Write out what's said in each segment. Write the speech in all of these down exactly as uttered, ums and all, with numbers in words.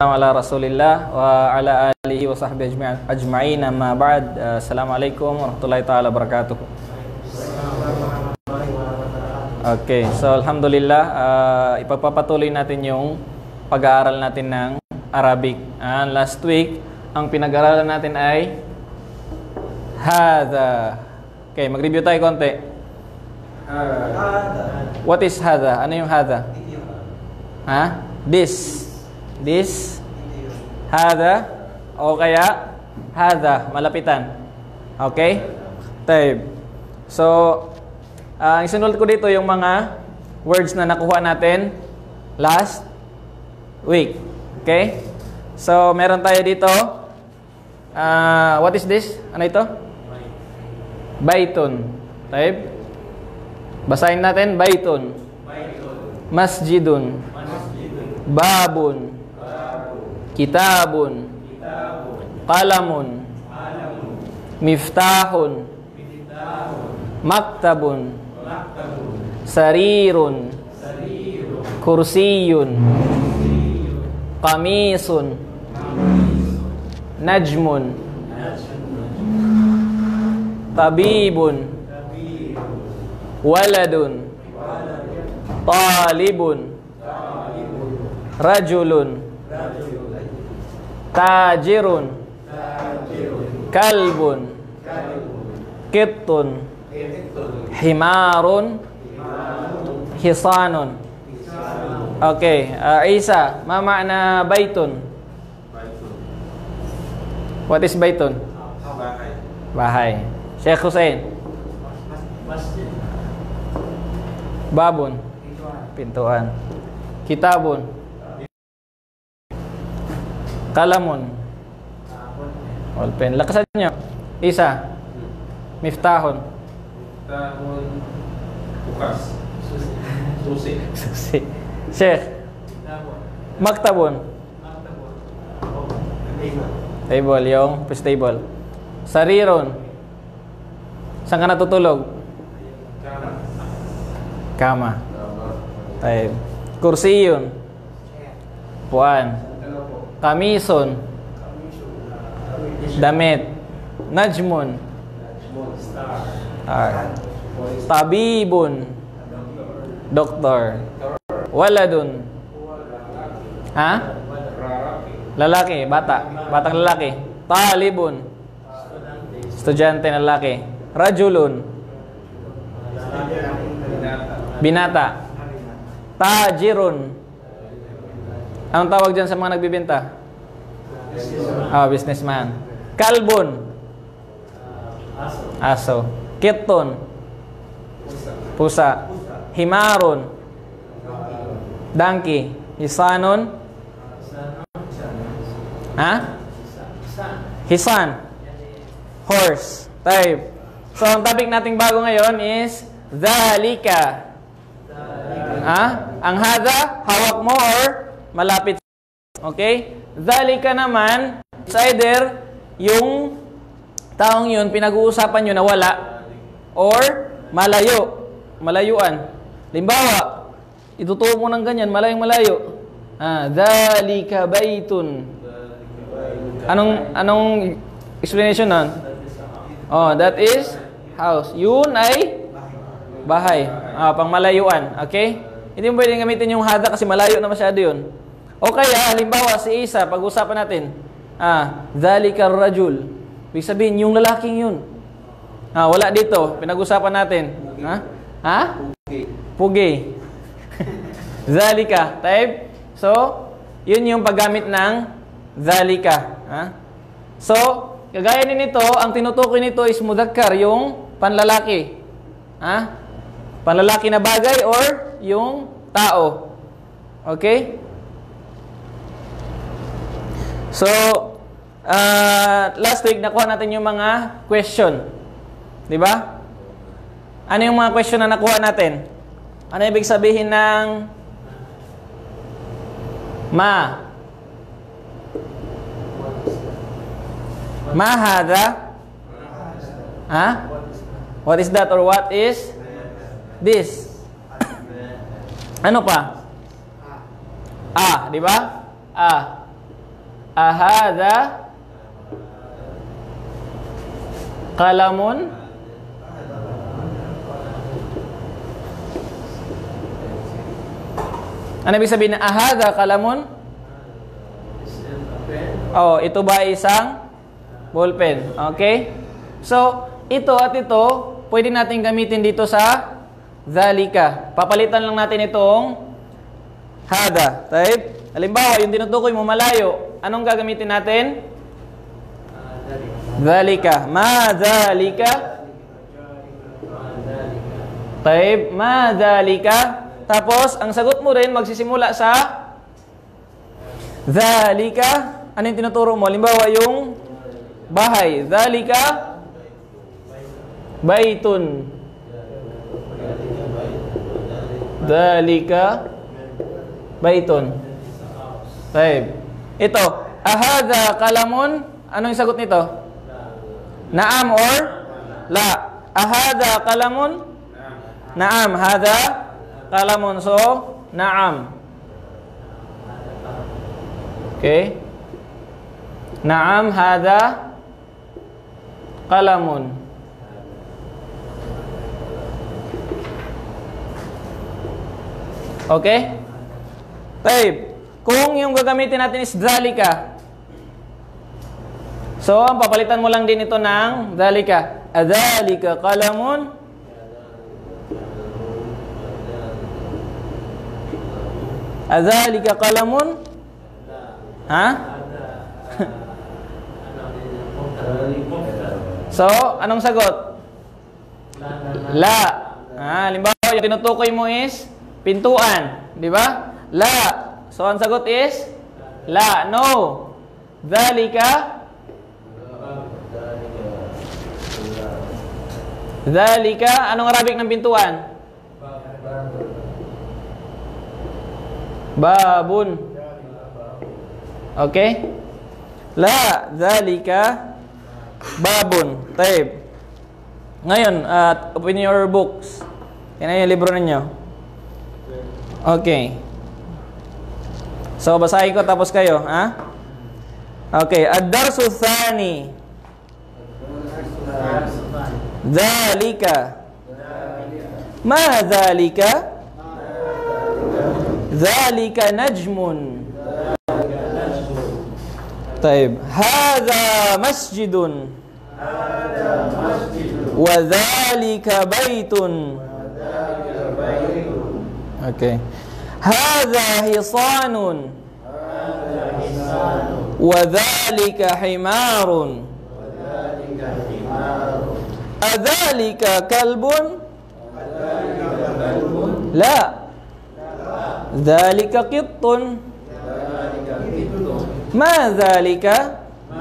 ala Rasulillah wa ala alihi wa sahbihi ajma'in, amma ba'd. Assalamualaikum warahmatullahi ta'ala wabarakatuh. Okay, so alhamdulillah, uh, ipagpapatuloy natin yung pag-aaral natin ng Arabic. Uh, last week, ang pinag-aaralan natin ay hadha. Okay, mag-review tayo konti. What is hadha? Ano yung hadha? Ha? This. This. Hadha. O kaya hadha. Malapitan. Okay? Taib. So, uh, isinulot ko dito yung mga words na nakuha natin last week. Okay? So, meron tayo dito. Uh, what is this? Ano ito? Baitun. Taib. Basahin natin. Baitun. Masjidun. Babun. Kitabun. Qalamun. Miftahun. Maktabun. Sarirun. Kursiyun. Qamisun. Najmun. Tabibun. Waladun. Talibun. Rajulun. Tajirun. Kalbun. Kittun. Himarun. Hisanun. Okay, uh, Isa, ma ma'na baitun? What is baitun? Bahay. Bahay. Sheikh Hussein. Masjid. Babun. Pintuan. Kitabun. Kalamun. Ballpen. Lakasan nyo. Isa. Miftahun. Miftahun. Bukas. Susi. Susi. Sheikh. Maktabun. Table. Yung table. Sarirun. Saan ka natutulog? Kama. Tayo. Kursiyun. Puan. Kamison. Damit. Najmun. Star. Tabibun. Doktor. Waladun. Ha? Lalaki, bata. Batang lalaki. Talibun. Estudyante na lalaki. Rajulun. Binata. Tajirun. Anong tawag dyan sa mga nagbibenta? Ah, businessman. Kalbun. Aso. Kittun. Pusa. Himarun. Donkey. Hisanun. Ha? Hisan. Horse. Type. So, ang topic nating bago ngayon is Dhalika. Ha? Ang hadha, hawak mo or malapit. Okay? Dhalika naman, it's either yung taong yun, pinag-uusapan nyo na wala or malayo. Malayuan. Limbawa, itutuo mo ng ganyan, malayong malayo. Ah, Dhalika baitun. Anong, anong explanation nun? Oh, that is house. Yun ay bahay. Ah, pang malayuan. Okay? Hindi mo pwedeng gamitin yung hadha kasi malayo na masyado yun. O kaya, halimbawa, si Isa, pag-usapan natin, ah, Dhalika rajul. Ibig sabihin, yung lalaking yun. Ah, wala dito. Pinag-usapan natin. Ha? Ha? Pugi. Dhalika. Type. So, yun yung paggamit ng Dhalika. Ha? So, kagaya din nito, ang tinutukoy nito is mudhakkar, yung panlalaki. Ha? Panlalaki na bagay or yung tao. Okay? So, uh, last week, nakuha natin yung mga question. Di ba? Ano yung mga question na nakuha natin? Ano ibig sabihin ng ma? Ma hadha? Ha? What is that or what is this? Ano pa? Ah, di ba? Ah. Ahada qalamun? Ano ibig sabihin na ahada qalamun? Oh, ito ba isang ballpen? Okay? So, ito at ito, pwede natin gamitin dito sa zalika. Papalitan lang natin itong hada. Type. Halimbawa, yung tinutukoy mo malayo. Anong gagamitin natin? Zalika. Ma zalika. Type. Ma zalika. Tapos, ang sagot mo rin, magsisimula sa zalika. Ano yung tinuturo mo? Halimbawa, yung bahay. Zalika baitun. Zalika baitun. Taib. Ito. Ahada kalamun. Ano yung sagot nito? Naam or la? Ahada kalamun? Naam. Hada kalamun. So, naam. Okay. Naam, hada kalamun. Okay? Taib. Kung yung gagamitin natin is zalika. So, ang papalitan mo lang din ito ng zalika. Adhalika kalamun. Adhalika kalamun. Ha? So, anong sagot? La. Ah, halimbawa, yung tinutukoy mo is pintuan, di ba? La. So, ang sagot is la. No. Dhalika. Dhalika. Anong Arabic ng pintuan? Babun. Okay? La. Dhalika babun. Taib. Ngayon, uh, open your books. Yan na yung libro ninyo. Okay. So, basahin ko tapos kayo. Ha? Okay. Ad-darsu thani. Dhalika. Ma dhalika? Dhalika najmun. Taib. Hadha masjidun. Wa dhalika baitun. Okay. Hadha hisanun. Wa dhalika himarun. Adhalika kalbun? La. Dhalika qittun. Ma dhalika?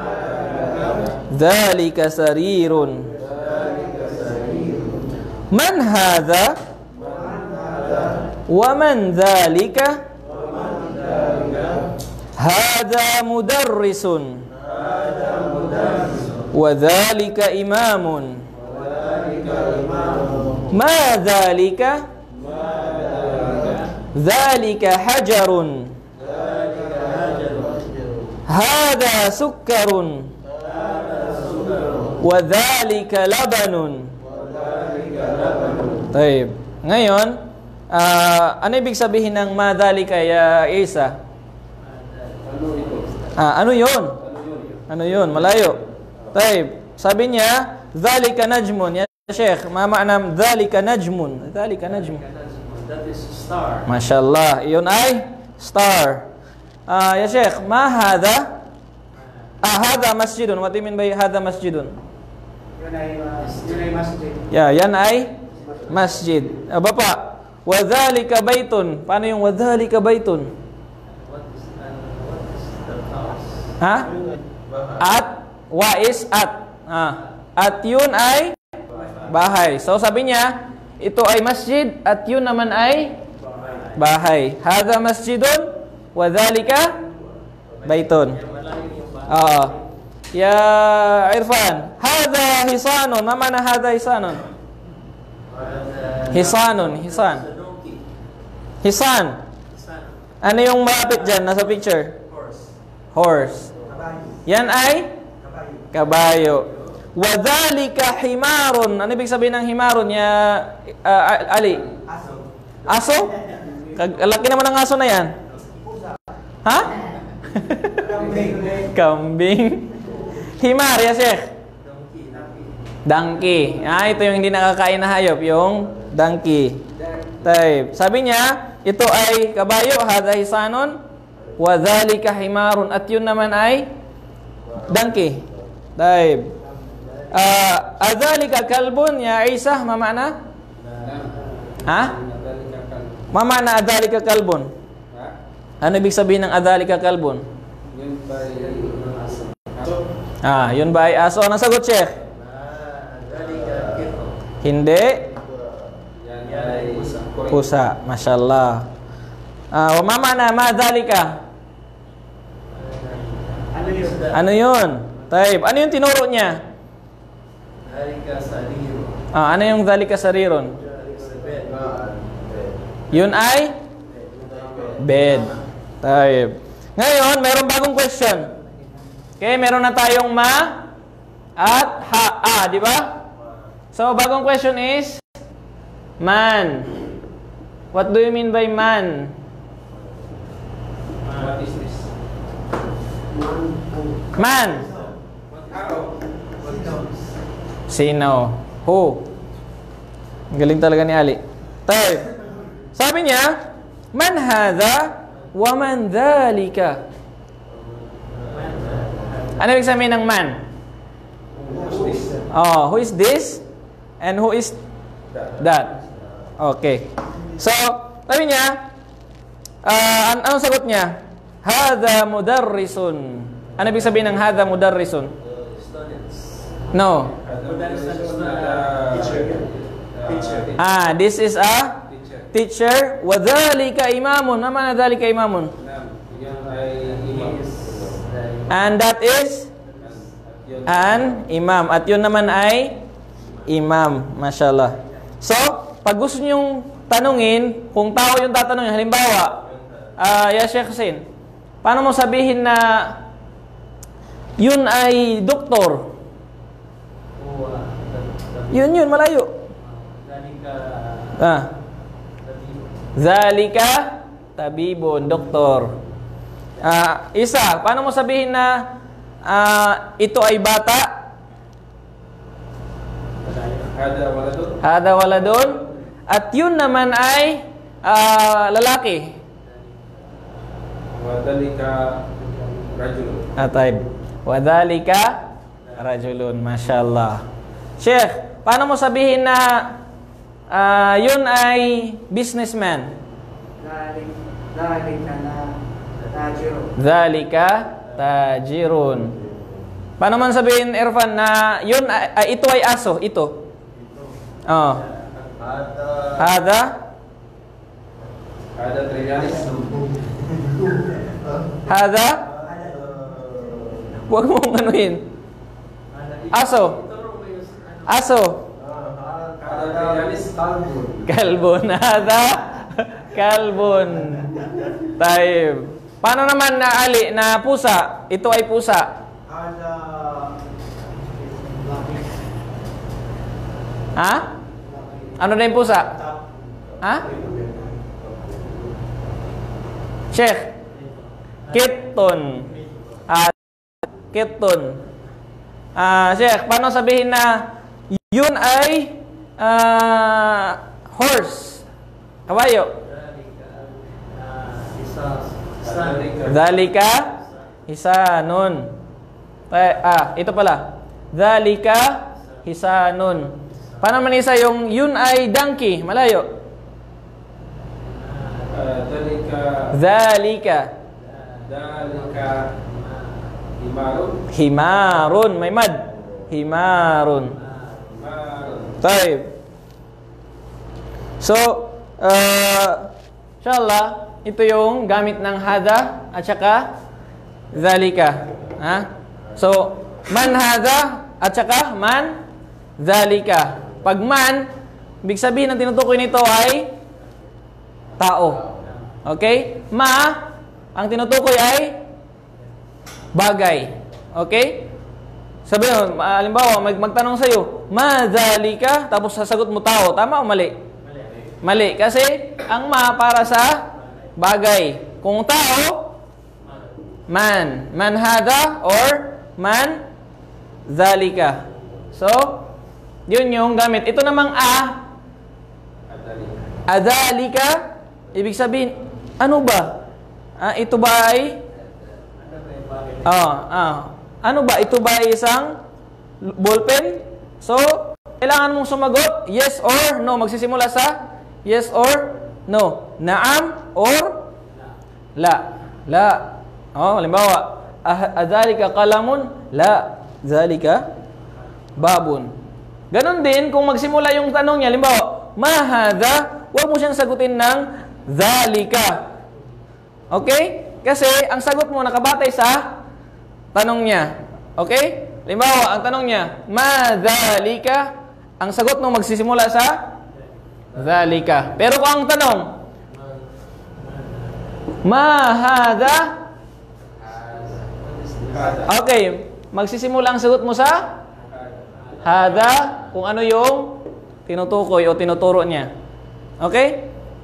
Dhalika sarirun. Man hadha? Wa man dhalika? Hadha mudarrisun. Wa dhalika imamun. Ma dhalika? Dhalika hajarun. Hadha sukkarun. Wa dhalika labanun. Taib. Ngayon, uh, ano ibig sabihin ng ma dhalika ya Isa? Ah, ano yun? Ano yun? Malayo. Taib. Sabi niya, dhalika najmun. Ya Sheikh, ma ma'nam dhalika najmun. Dhalika najmun. That is star. Mashallah. Iyon ay star. Ah, ya Sheikh, ma hadha? Ah, hadha masjidun. What do you mean by hadha masjidun? Yan ay, uh, yan ay masjid. Yeah, yan ay masjid. Ah, Bapa, wa dhalika baitun. Paano yung wa dhalika baitun? What is, uh, what is the house? Ha? At, wa is at. Ah, at yun ay bahay. So sabi niya, ito ay masjid at yun naman ay bahay. Hadha masjidun wa dhalika baitun. Oo. Ya Irfan, hadha hisanun. Ma mana hadha hisanun? Hisanun, hisan. Hisan. Ano yung malapit dyan? Nasa picture? Horse. Horse. Yan ay kabayo. Wa dhalika himarun. Ano ibig sabihin ng himarun ya uh, Ali? Aso. Aso? Laki naman ng aso na yan. Ha? Kambing. Kambing. Himar, ya Sheikh? Donkey. Ah, ito yung hindi nakakain na hayop, yung donkey. Taib. Sabi niya, ito ay kabayo, hadha hisanun, wa dhalika himarun. At yun naman ay donkey. Taib. Uh, adhalika kalbun, ya Isa, mamana? Ha? Mamana adhalika kalbun? Ano ibig sabihin ng adhalika kalbun? Ah, yun ba ay aso? Anong sagot, Sheikh? Hindi. Pusa. Masyaallah. Ah, wa mamana ma dhalika? Ano yun? Taib. Ano yung tinuro niya? Dhalika sarirun. Ah, ano yung dhalika sarirun? Yun ay bed. Taib. Ngayon, mayroong bagong question. Okay, meron na tayong ma at ha, ah, di ba? So, bagong question is man. What do you mean by man? What is this? Man. Sino? Who? Galing talaga ni Ali. Tayo. Sabi niya, man hadha wa man dhalika. Ano ibig sabihin ng man? Oh, who is this? And who is that? Okay. So, sabi niya, uh, an anong sagot niya? Hadha mudarrisun. Ano ibig sabihin ng hadha mudarrisun? No. Ah, this is a teacher. Wa dhalika imamun. Ano man dhalika imamun? And that is an imam. At yun naman ay imam. Mashallah. So, pag gusto nyong tanungin, kung tao yung tatanungin, halimbawa, uh, ya Sheikh Hussein, paano mo sabihin na yun ay doktor? Yun yun, malayo. Ah. Zalika tabibun, doktor. Ah, isa, paano mo sabihin na ah, ito ay bata? Hada waladun. Hada waladun. At yun naman ay ah, lalaki. Wadhalika rajulun. Atay. Wadhalika rajulun. Mashallah. Sheikh, paano mo sabihin na uh, yun ay businessman? Dhalika na tajirun. Dhalika tajirun. Paano man sabihin, Irfan, na yun ay, ay, ito ay aso? Ito. Oh. Hada. Hada triyalis. Hada. Huwag mong anuhin. Aso. Aso. Kalbon. Hada. Kalbon. Taib. Paano naman na Ali, na pusa? Ito ay pusa. Ha? Ano na yung pusa? Ha? Sheikh. Kittun. Ah, kittun. Ah, Sheikh, paano sabihin na yun ay ah, horse? Kabayo. Dhalika hisanun. Ah, ito pala. Dhalika hisanun. Paano man isa yung yun ay donkey? Malayo. Dhalika. Dhalika. Dhalika. Himarun. Himarun. May mad. Himarun. Himarun. Taib. So, uh, inshallah, ito yung gamit ng hada at saka dhalika. Ha? So, man hada at saka man dhalika. Pag man, ibig sabihin ng tinutukoy nito ay tao. Okay? Ma, ang tinutukoy ay bagay. Okay? Sabi mo, halimbawa, mag magtanong sa'yo, ma dhalika, tapos sasagot mo tao. Tama o mali? Mali. Mali. Kasi, ang ma para sa bagay. Kung tao, man. Man hada or man dhalika. So, yun yung gamit. Ito namang a, adhalika, ibig sabihin, ano ba? Ah, ito ba ay? Ah, ah. Ano ba? Ito ba ay isang ballpen? So, kailangan mong sumagot, yes or no. Magsisimula sa yes or no. Naam or la. La. Oh, halimbawa, adhalika qalamun? La. Dhalika babun. Ganon din, kung magsimula yung tanong niya, halimbawa, ma hadha, huwag mo siyang sagutin ng dhalika. Okay? Kasi, ang sagot mo nakabatay sa tanong niya. Okay? Halimbawa, ang tanong niya, ma dhalika, ang sagot mo magsisimula sa dhalika. Pero kung ang tanong, ma hadha, okay, magsisimula ang sagot mo sa hadha, kung ano yung tinutukoy o tinuturo niya. Okay?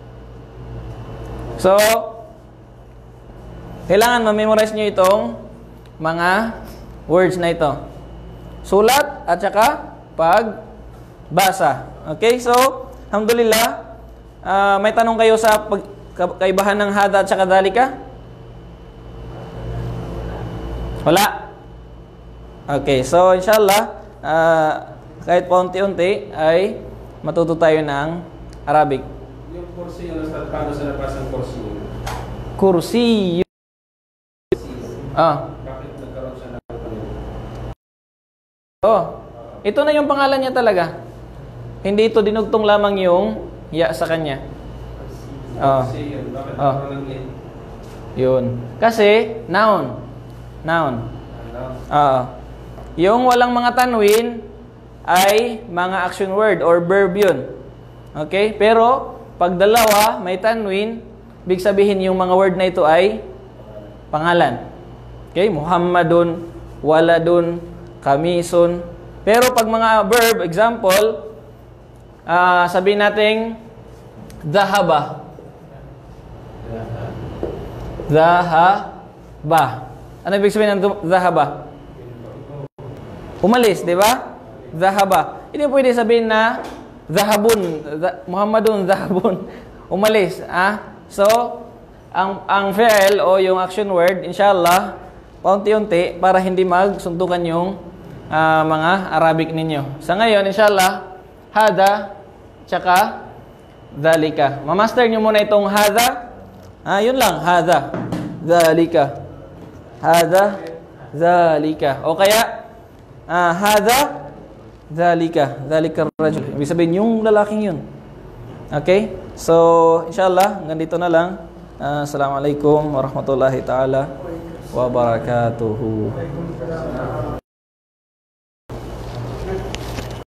So, kailangan ma-memorize nyo itong mga words na ito. Sulat at saka pagbasa. Okay? So, alhamdulillah, uh, may tanong kayo sa pag kaibahan ng hadha at saka dhalika? Wala? Okay. So, inshallah, uh, kahit paunti-unti ay matuto tayo ng Arabic. Yung kursi yung nasa paano sa labas ang kursi yun? Kursi. Ah. Bakit nagkaroon siya ng pangalan? Oh. Ito na yung pangalan niya talaga. Hindi ito dinugtong lamang yung ya sa kanya. Oh. Kursi yun. Bakit Oh. nagkaroon ng in? Yun. Kasi noun. Noun. Ano? Ah. Yung walang mga tanwin ay mga action word or verb yun. Okay? Pero, pag dalawa, may tanwin, big sabihin yung mga word na ito ay pangalan. Okay? Muhammadun, waladun, kamisun. Pero pag mga verb, example, uh, sabihin natin, dhahaba. Dhahaba. Ano ibig sabihin ng dhahaba? Umalis, di ba? Dhahaba. Hindi pwede sabihin na dhahabun, Muhammadun dhahabun. Umalis, ah? So, ang ang fi'il o yung action word, inshallah, paunti-unti para hindi magsuntukan yung uh, mga Arabic ninyo. Sa ngayon, inshallah, hada tsaka dhalika. Mamaster nyo muna itong hada. Ah, yun lang, hada, dhalika. Hada, dhalika. O kaya Ah, hadha dhalika, dhalika rajul. Ibig sabihin yung lalaking yun. Okay? So, inshallah, hanggang dito na lang. Uh, Assalamualaikum warahmatullahi taala wabarakatuhu.